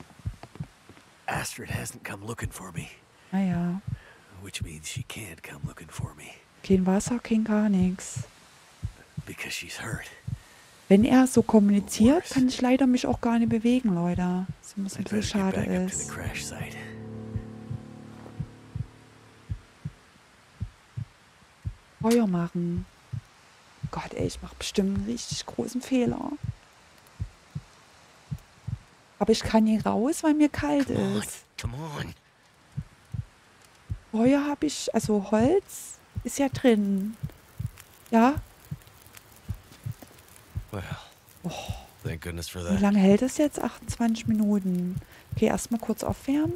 Astrid hasn't come looking for me, Naja. which means she can't come looking for me. Kein Wasser, kein gar nichts. Because she's hurt. Wenn er so kommuniziert, kann ich leider mich auch gar nicht bewegen, Leute. Was immer so ein I'd bisschen better get schade back up to the ist. crash site. Feuer machen. Gott, ey, ich mache bestimmt einen richtig großen Fehler. Aber ich kann hier raus, weil mir kalt Come on, ist. come on. Feuer habe ich, also Holz ist ja drin. Ja? Well, thank goodness for Wie that. lange hält das jetzt? achtundzwanzig Minuten. Okay, erstmal kurz aufwärmen.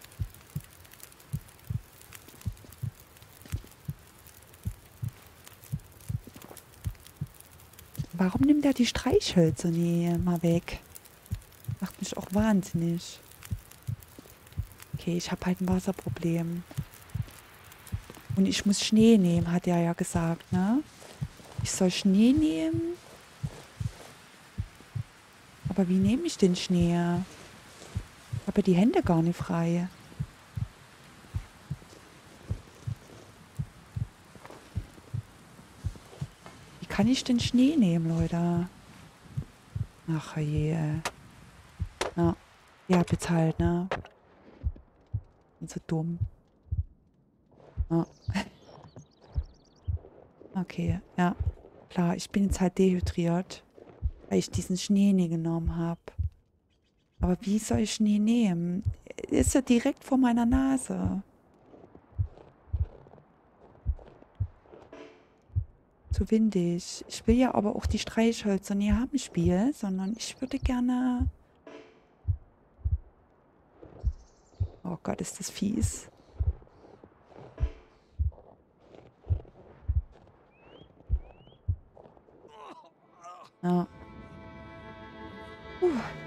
Warum nimmt er die Streichhölzer nie mal weg? Macht mich auch wahnsinnig. Okay, ich habe halt ein Wasserproblem. Und ich muss Schnee nehmen, hat er ja gesagt, ne? Ich soll Schnee nehmen. Aber wie nehme ich den Schnee? Ich habe ja die Hände gar nicht frei. Wie kann ich den Schnee nehmen, Leute? Ach je. Na, ja, bezahlt, ne? Bin so dumm. Ja. Okay, ja. Klar, ich bin jetzt halt dehydriert, weil ich diesen Schnee nie genommen habe. Aber wie soll ich Schnee nehmen? Ist ja direkt vor meiner Nase. Zu windig. Ich will ja aber auch die Streichhölzer nie haben im Spiel, sondern ich würde gerne... Oh Gott, ist das fies. Ja. Puh.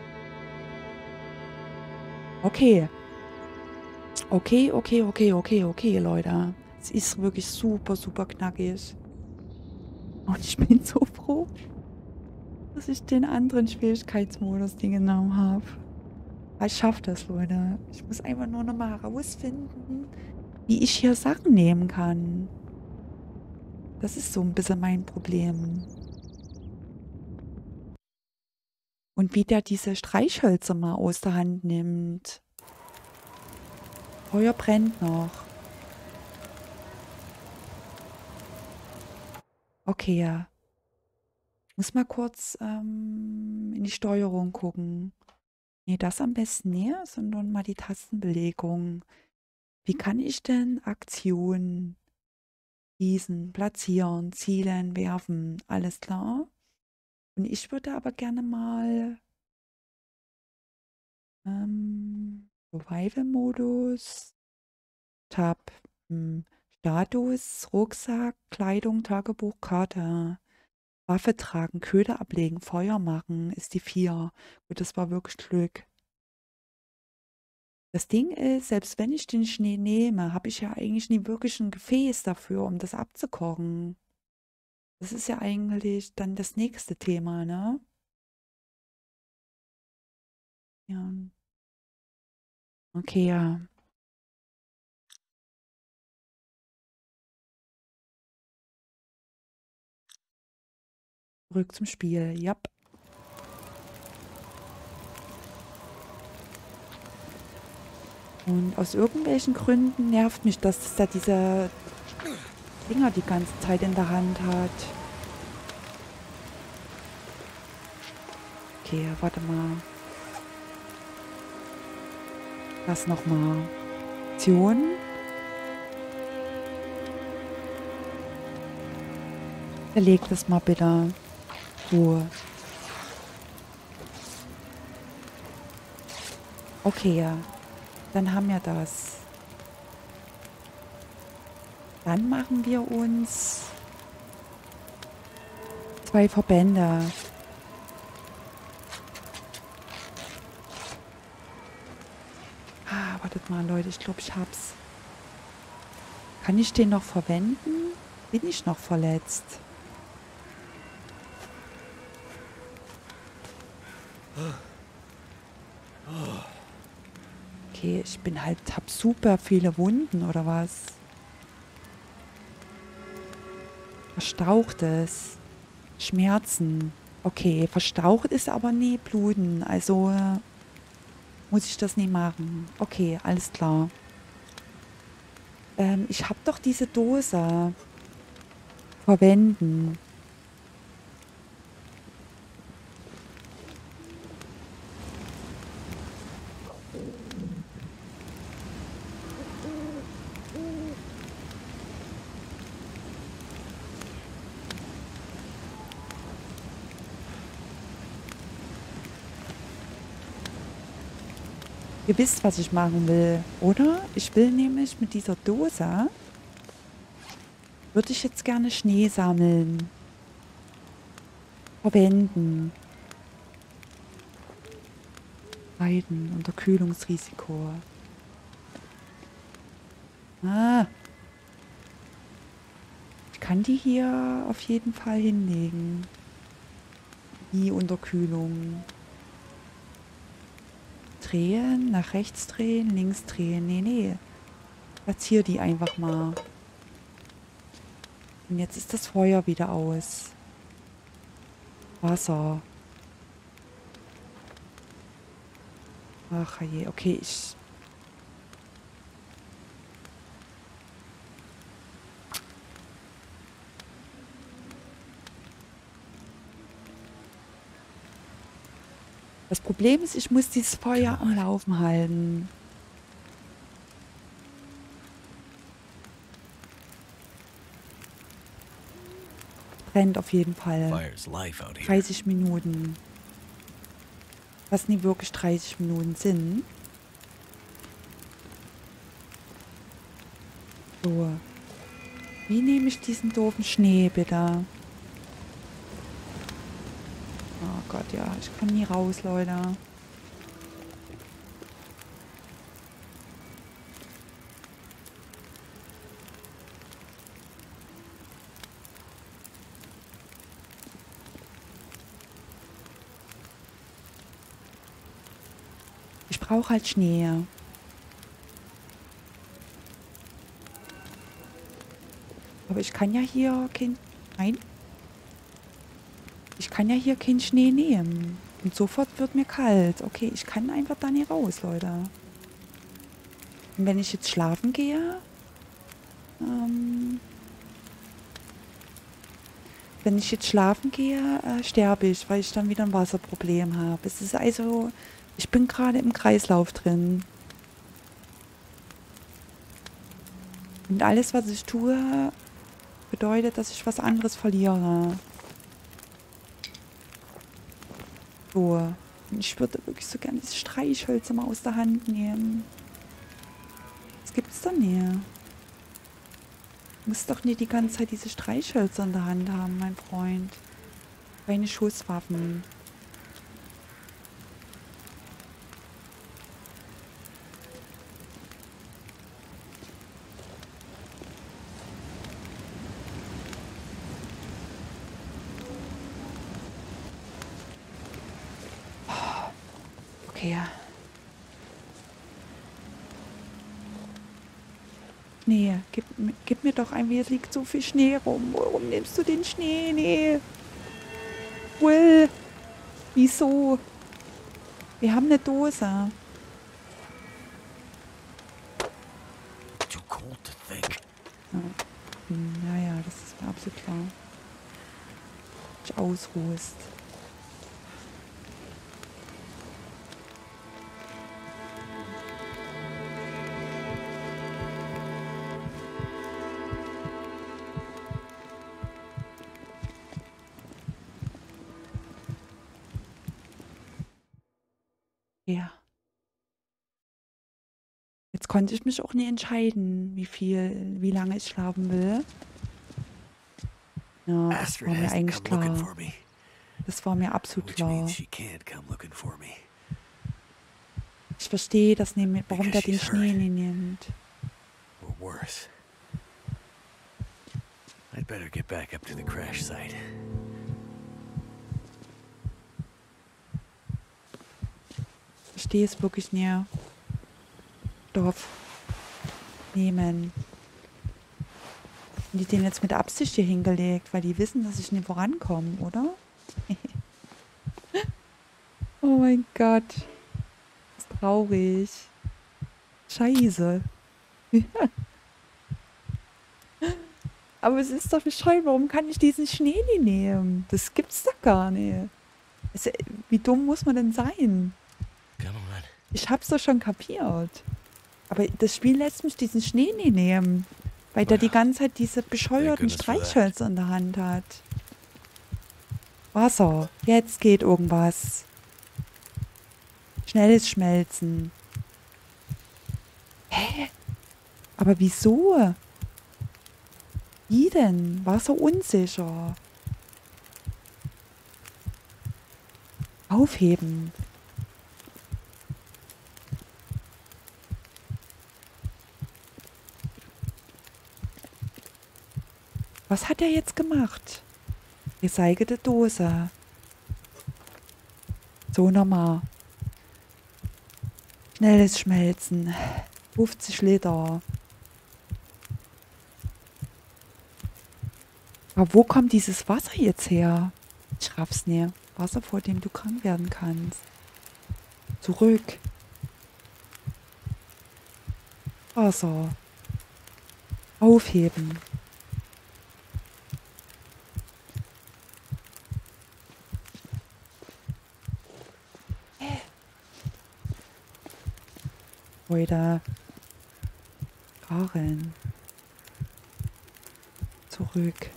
Okay. Okay, okay, okay, okay, okay, Leute. Es ist wirklich super, super knackig. Und ich bin so froh, dass ich den anderen Schwierigkeitsmodus den genommen habe. Ich schaffe das, Leute. Ich muss einfach nur noch mal herausfinden, wie ich hier Sachen nehmen kann. Das ist so ein bisschen mein Problem. Und wie der diese Streichhölzer mal aus der Hand nimmt. Feuer brennt noch. Okay, ja. Ich muss mal kurz ähm, in die Steuerung gucken. Nee, das am besten nicht, sondern mal die Tastenbelegung. Wie kann ich denn Aktionen schießen, platzieren, zielen, werfen? Alles klar? Und ich würde aber gerne mal ähm, Survival-Modus, Tab, hm, Status, Rucksack, Kleidung, Tagebuch, Karte, Waffe tragen, Köder ablegen, Feuer machen, ist die vier. Gut, das war wirklich Glück. Das Ding ist, selbst wenn ich den Schnee nehme, habe ich ja eigentlich nie wirklich ein Gefäß dafür, um das abzukochen. Das ist ja eigentlich dann das nächste Thema, ne? Ja. Okay, ja. Zurück zum Spiel. Jap. Und aus irgendwelchen Gründen nervt mich das, dass er diese Dinger die ganze Zeit in der Hand hat. Okay, warte mal. Was nochmal? Option. Verleg das mal bitte. So. Okay, ja. Dann haben wir das. Dann machen wir uns zwei Verbände. Ah, wartet mal, Leute, ich glaube, ich hab's. Kann ich den noch verwenden? Bin ich noch verletzt? Okay, ich bin halt, hab super viele Wunden, oder was? Verstauchtes. Schmerzen. Okay, verstaucht ist aber nie bluten. Also äh, muss ich das nie machen. Okay, alles klar. Ähm, ich habe doch diese Dose. Verwenden. Ihr wisst, was ich machen will, oder? Ich will nämlich mit dieser Dose, würde ich jetzt gerne Schnee sammeln. Verwenden. Leiden, Unterkühlungsrisiko. Ah. Ich kann die hier auf jeden Fall hinlegen. Die Unterkühlung. Drehen, nach rechts drehen, links drehen. Nee, nee. Platziere die einfach mal. Und jetzt ist das Feuer wieder aus. Wasser. Ach je, okay, ich... Das Problem ist, ich muss dieses Feuer am Laufen halten. Brennt auf jeden Fall. dreißig Minuten. Was nie wirklich dreißig Minuten sind. So. Wie nehme ich diesen doofen Schnee, bitte? Oh Gott, ja. Ich komme nie raus, Leute. Ich brauche halt Schnee. Aber ich kann ja hier kein... Nein. Ich kann ja hier keinen Schnee nehmen. Und sofort wird mir kalt. Okay, ich kann einfach da nicht raus, Leute. Und wenn ich jetzt schlafen gehe... Ähm, wenn ich jetzt schlafen gehe, äh, sterbe ich, weil ich dann wieder ein Wasserproblem habe. Es ist also... Ich bin gerade im Kreislauf drin. Und alles, was ich tue, bedeutet, dass ich was anderes verliere. So. Und ich würde wirklich so gerne diese Streichhölzer mal aus der Hand nehmen. Das gibt's doch nicht. Du musst doch nicht die ganze Zeit diese Streichhölzer in der Hand haben, mein Freund. Keine Schusswaffen. Okay. Nee, gib, gib mir doch ein, es liegt so viel Schnee rum. Warum nimmst du den Schnee? Nee. Will. Wieso? Wir haben eine Dose. Too cold to think. Ja, ja, das ist mir absolut klar. Ich ausruhst. Ja. Jetzt konnte ich mich auch nie entscheiden, wie viel, wie lange ich schlafen will. Ja, das war mir eigentlich klar. Das war mir absolut klar. Ich verstehe das nicht, warum der den Schnee nicht nimmt. I'd better get back up to the crash site. Ich verstehe es wirklich nicht. Stoff nehmen. Haben die den jetzt mit Absicht hier hingelegt, weil die wissen, dass ich nicht vorankomme, oder? Oh mein Gott. Das ist traurig. Scheiße. Aber es ist doch bescheuert, warum kann ich diesen Schnee nicht nehmen? Das gibt's doch gar nicht. Es, wie dumm muss man denn sein? Come on. Ich hab's doch schon kapiert. Aber das Spiel lässt mich diesen Schnee nicht nehmen. Weil der die ganze Zeit diese bescheuerten Streichhölzer in der Hand hat. Wasser. Jetzt geht irgendwas. Schnelles Schmelzen. Hä? Aber wieso? Wie denn? War so unsicher. Aufheben. Was hat er jetzt gemacht? Recycelte Dose. So nochmal. Schnelles Schmelzen. fünfzig Liter. Aber wo kommt dieses Wasser jetzt her? Ich raff's nicht. Wasser, vor dem du krank werden kannst. Zurück. Wasser. Aufheben. Heute. Karen. Zurück.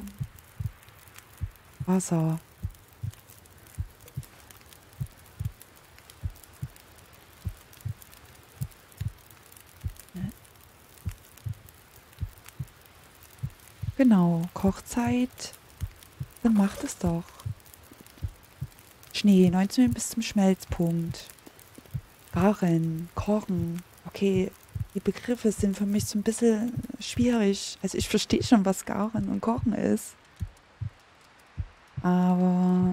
Wasser. Genau, Kochzeit. Dann macht es doch. Schnee, neunzehn Minuten bis zum Schmelzpunkt. Garen, kochen. Okay, die Begriffe sind für mich so ein bisschen schwierig. Also ich verstehe schon, was Garen und Kochen ist. Aber...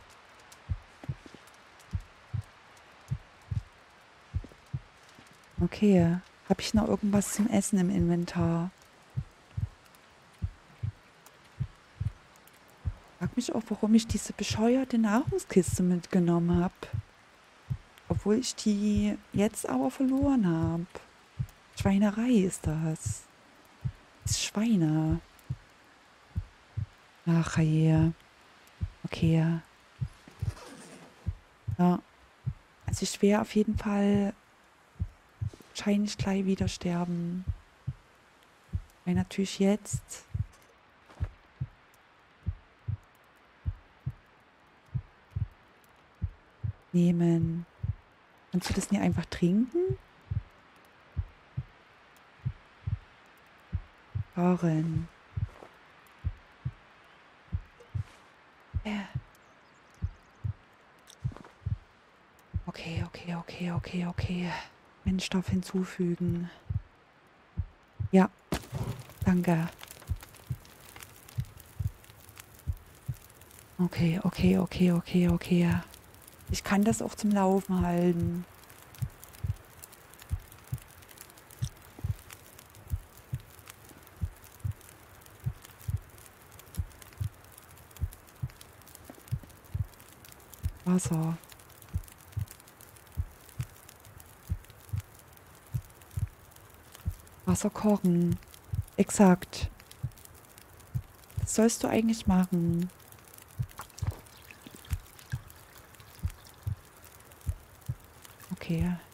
Okay, habe ich noch irgendwas zum Essen im Inventar? Ich frage mich auch, warum ich diese bescheuerte Nahrungskiste mitgenommen habe. Obwohl ich die jetzt aber verloren habe. Schweinerei ist das. Das ist Schweine. Ach je. Okay. Ja. Also ich werde auf jeden Fall wahrscheinlich gleich wieder sterben. Weil natürlich jetzt... nehmen. Kannst du das nicht einfach trinken? Karen. Ja. Okay, okay, okay, okay, okay. Menschstoff hinzufügen. Ja. Danke. Okay, okay, okay, okay, okay. Ich kann das auch zum Laufen halten. Wasser. Wasser kochen. Exakt. Das sollst du eigentlich machen. Okay.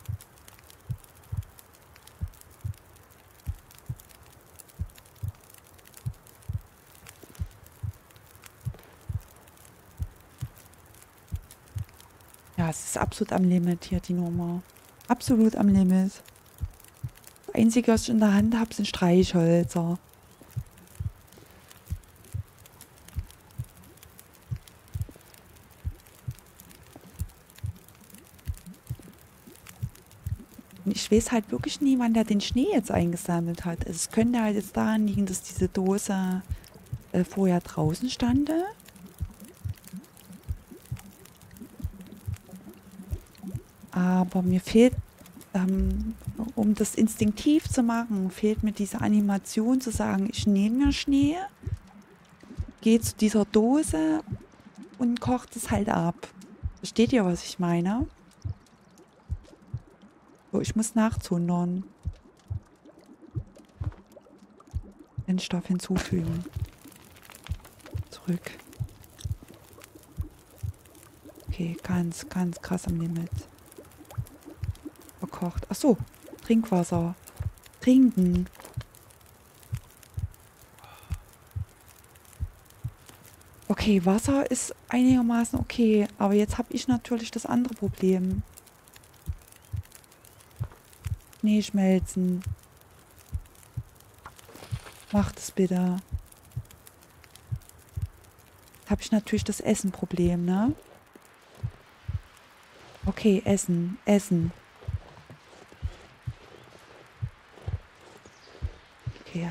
Ja, es ist absolut am Limit hier, die Nummer. Absolut am Limit. Das Einzige, was ich in der Hand habe, sind Streichhölzer. Und ich weiß halt wirklich nie, wann der den Schnee jetzt eingesammelt hat. Also es könnte halt jetzt daran liegen, dass diese Dose äh, vorher draußen stand. Aber mir fehlt ähm, um das instinktiv zu machen, fehlt mir diese Animation zu sagen, ich nehme mir Schnee, gehe zu dieser Dose und koche es halt ab. Versteht ihr, was ich meine? So, ich muss nachzundern. Brennstoff hinzufügen. Zurück. Okay, ganz, ganz krass am Limit. Verkocht. Ach so, Trinkwasser. Trinken. Okay, Wasser ist einigermaßen okay, aber jetzt habe ich natürlich das andere Problem. Schnee schmelzen. Macht es bitte. Jetzt habe ich natürlich das Essen-Problem, ne? Okay, Essen, Essen. Okay.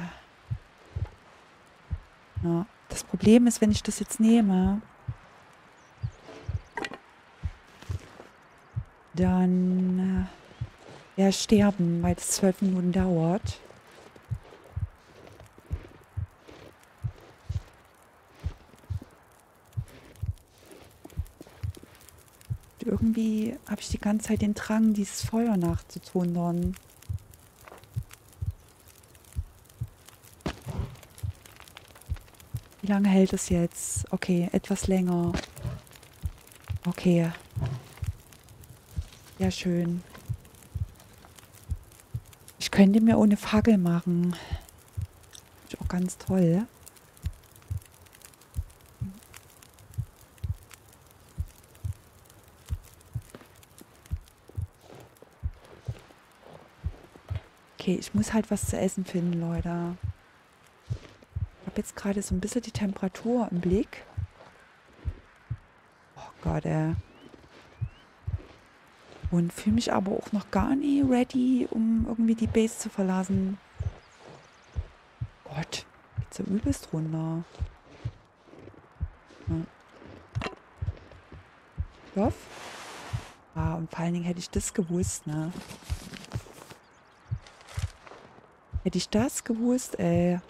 Ja. Das Problem ist, wenn ich das jetzt nehme, dann äh, ja, sterben, weil das zwölf Minuten dauert. Und irgendwie habe ich die ganze Zeit den Drang, dieses Feuer nachzuzundern. Wie lange hält es jetzt? Okay, etwas länger. Okay. Ja, schön. Ich könnte mir ohne Fackel machen. Ist auch ganz toll. Okay, ich muss halt was zu essen finden, Leute. Ich habe jetzt gerade so ein bisschen die Temperatur im Blick. Oh Gott, ey. Und fühle mich aber auch noch gar nicht ready, um irgendwie die Base zu verlassen. Gott, geht so übelst runter. Ja. Stoff? Ah, und vor allen Dingen hätte ich das gewusst, ne? Hätte ich das gewusst, ey.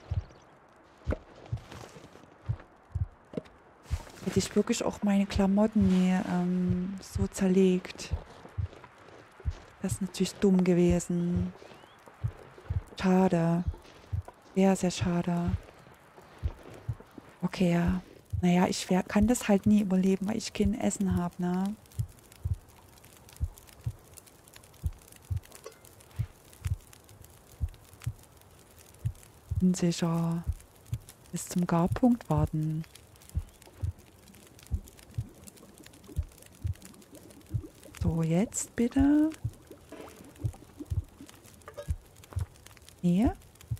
Hätte ich wirklich auch meine Klamotten nie ähm, so zerlegt. Das ist natürlich dumm gewesen. Schade. Sehr, sehr schade. Okay, ja. Naja, ich wär, kann das halt nie überleben, weil ich kein Essen habe, ne? Unsicher. Bis zum Garpunkt warten. So, jetzt bitte. Nee.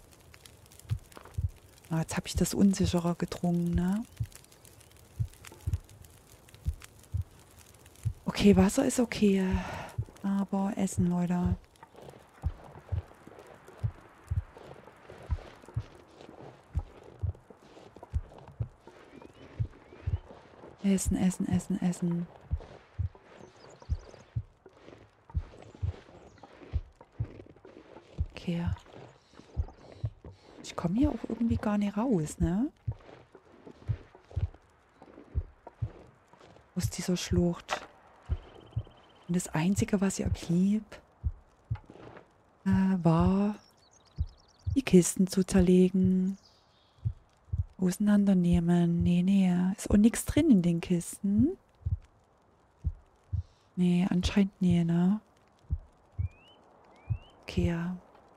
Ah, jetzt habe ich das unsicherer getrunken, ne? Okay, Wasser ist okay. Aber Essen, Leute. Essen, essen, essen, essen. Okay. Ich komme hier auch irgendwie gar nicht raus, ne? Aus dieser Schlucht. Und das Einzige, was ihr blieb, äh, war, die Kisten zu zerlegen. Auseinandernehmen. Nee, nee. Ist auch nichts drin in den Kisten. Nee, anscheinend nee, ne? Okay, ja.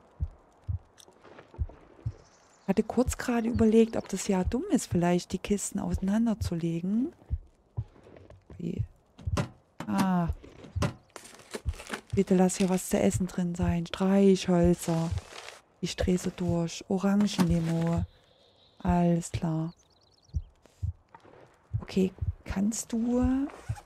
Hatte kurz gerade überlegt, ob das ja dumm ist, vielleicht die Kisten auseinanderzulegen. Wie? Ah. Bitte lass hier was zu essen drin sein. Streichhölzer. Ich drehe sie durch. Orangenlimo. Alles klar. Okay, kannst du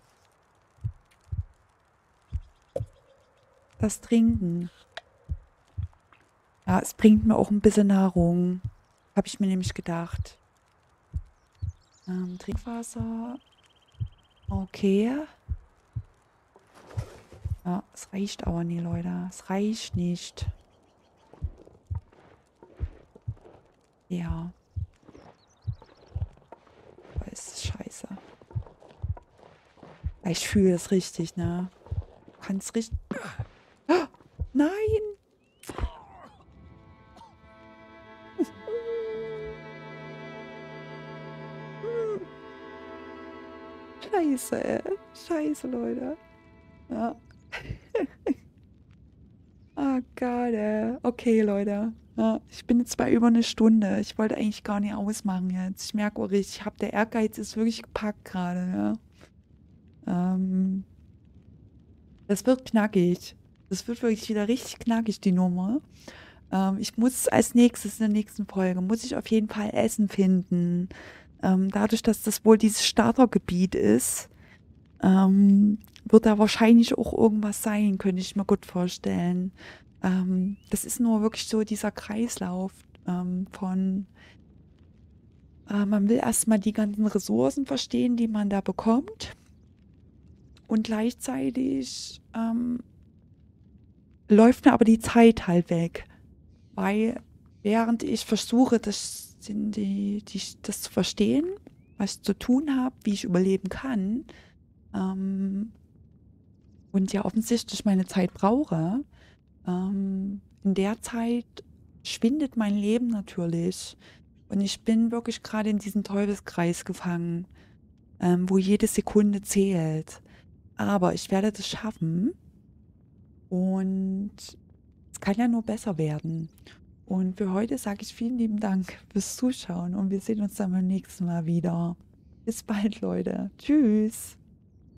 das trinken? Ja, es bringt mir auch ein bisschen Nahrung. Habe ich mir nämlich gedacht. Ähm, Trinkwasser. Okay. Ja, es reicht aber nie, Leute. Es reicht nicht. Ja. Aber es ist scheiße. Ich fühle es richtig, ne? Du kannst richtig... Oh, nein! Scheiße, ey. Scheiße, Leute. Ja. Oh Gott, ey. Okay, Leute. Ja, ich bin jetzt bei über eine Stunde. Ich wollte eigentlich gar nicht ausmachen jetzt. Ich merke auch richtig, ich habe der Ehrgeiz ist wirklich gepackt gerade, ja. Ähm, das wird knackig. Das wird wirklich wieder richtig knackig, die Nummer. Ähm, ich muss als nächstes in der nächsten Folge, muss ich auf jeden Fall Essen finden. Ähm, dadurch, dass das wohl dieses Startergebiet ist, ähm, wird da wahrscheinlich auch irgendwas sein, könnte ich mir gut vorstellen. Ähm, das ist nur wirklich so dieser Kreislauf ähm, von, äh, man will erstmal die ganzen Ressourcen verstehen, die man da bekommt. Und gleichzeitig ähm, läuft mir aber die Zeit halt weg. Weil während ich versuche, das, die, die, das zu verstehen, was ich zu tun habe, wie ich überleben kann, ähm, und ja offensichtlich meine Zeit brauche, ähm, in der Zeit schwindet mein Leben natürlich. Und ich bin wirklich gerade in diesem Teufelskreis gefangen, ähm, wo jede Sekunde zählt. Aber ich werde das schaffen und es kann ja nur besser werden. Und für heute sage ich vielen lieben Dank fürs Zuschauen und wir sehen uns dann beim nächsten Mal wieder. Bis bald, Leute. Tschüss.